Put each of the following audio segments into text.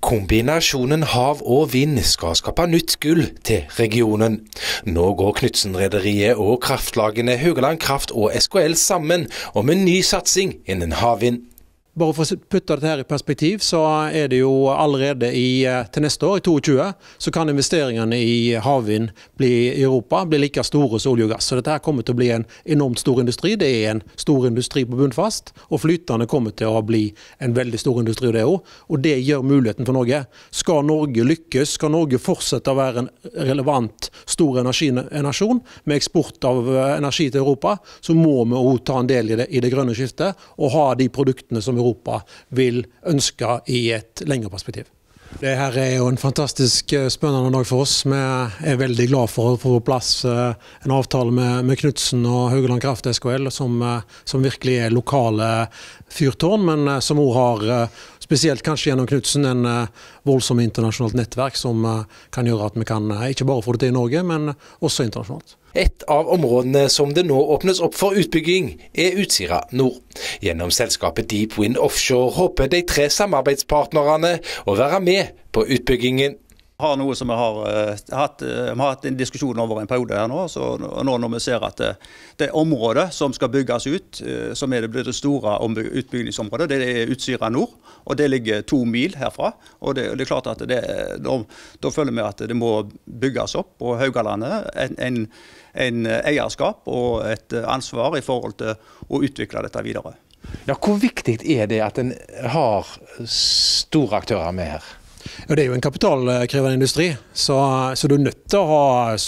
Kombinasjonen hav og vind skal skape nytt gull til regionen. Nå går Knutsen-rederiet og kraftlagene Haugaland Kraft og SKL sammen om en ny satsing innen havvind. Bare for å putte dette her i perspektiv, så det jo allerede til neste år, i 2022, så kan investeringene i havvind i Europa bli like store som olje og gass. Så dette her kommer til å bli en enormt stor industri. Det en stor industri på bunnfast, og flytende kommer til å bli en veldig stor industri det også. Og det gjør muligheten for Norge. Skal Norge lykkes, skal Norge fortsette å være en relevant stor energinasjon med eksport av energi til Europa, så må vi også ta en del i det grønne skiftet og ha de produktene som Europa vil ønske i et lengre perspektiv. Det her jo en fantastisk spennende dag for oss. Vi veldig glad for å få på plass en avtale med Knutsen og Haugaland Kraft SKL, som virkelig lokale fyrtårn, men som også har, spesielt kanskje gjennom Knutsen, en voldsom internasjonalt nettverk som kan gjøre at vi kan ikke bare få det til i Norge, men også internasjonalt. Et av områdene som det nå åpnes opp for utbygging Utsira Nord. Gjennom selskapet Deep Wind Offshore håper de 3 samarbeidspartnerne å være med på utbyggingen. Vi har noe som vi har hatt en diskusjon over en periode her nå, så nå når vi ser at det området som skal bygges ut, som det store utbyggingsområdet, det Utsira Nord, og det ligger 2 mil herfra, og det klart at da føler vi at det må bygges opp på Haugalandet, en eierskap og et ansvar i forhold til å utvikle dette videre. Ja, hvor viktig det at en har store aktører med her? Ja, det jo en kapitalkrevende industri, så du nødt til å ha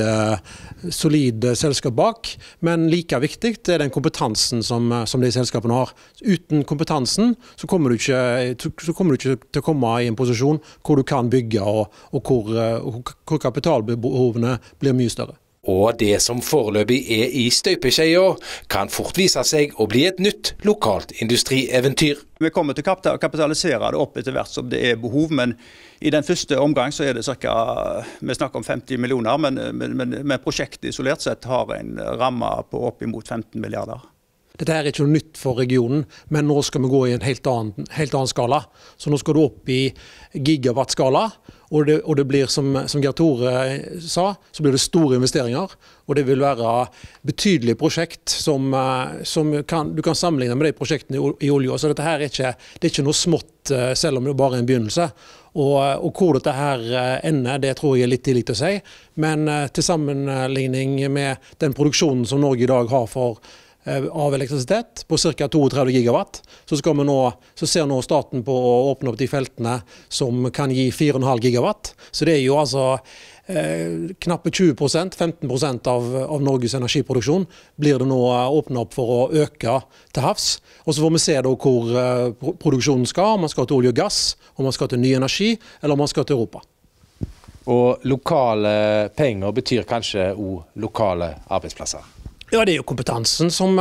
solide selskap bak, men like viktig den kompetansen som de selskapene har. Uten kompetansen så kommer du ikke til å komme i en posisjon hvor du kan bygge, og hvor kapitalbehovene blir mye større. Og det som foreløpig i støpeskjea, kan fort vise seg å bli et nytt lokalt industrieventyr. Vi kommer til å kapitalisere det opp etter hvert som det behov, men i den første omgang så det vi snakker om 50 millioner, men prosjektet isolert sett har en ramme på opp imot 15 milliarder. Dette ikke noe nytt for regionen, men nå skal vi gå i en helt annen skala. Så nå skal du opp i gigawatt-skala, og det blir, som Gerd Tore sa, så blir det store investeringer. Og det vil være betydelige prosjekt som du kan sammenligne med de prosjektene i olje. Så dette her det ikke noe smått, selv om det bare en begynnelse. Og hvor dette her ender, det tror jeg litt tidlig å si. Men til sammenligning med den produksjonen som Norge i dag har av elektrisitet på ca. 32 gigawatt, så ser nå staten på å åpne opp de feltene som kan gi 4,5 gigawatt. Så det jo altså knappe 20%, 15% av Norges energiproduksjon blir det nå åpnet opp for å øke til havs. Og så får vi se da hvor produksjonen skal, om man skal til olje og gass, om man skal til ny energi, eller om man skal til Europa. Og lokale penger betyr kanskje også lokale arbeidsplasser? Ja, det jo kompetansen som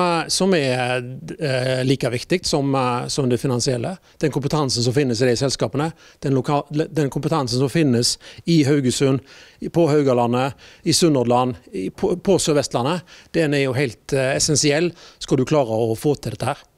like viktig som det finansielle. Den kompetansen som finnes i de selskapene, den kompetansen som finnes i Haugesund, på Haugalandet, i Sunnhordland, på Sør-Vestlandet, den jo helt essensiell skal du klare å få til dette her.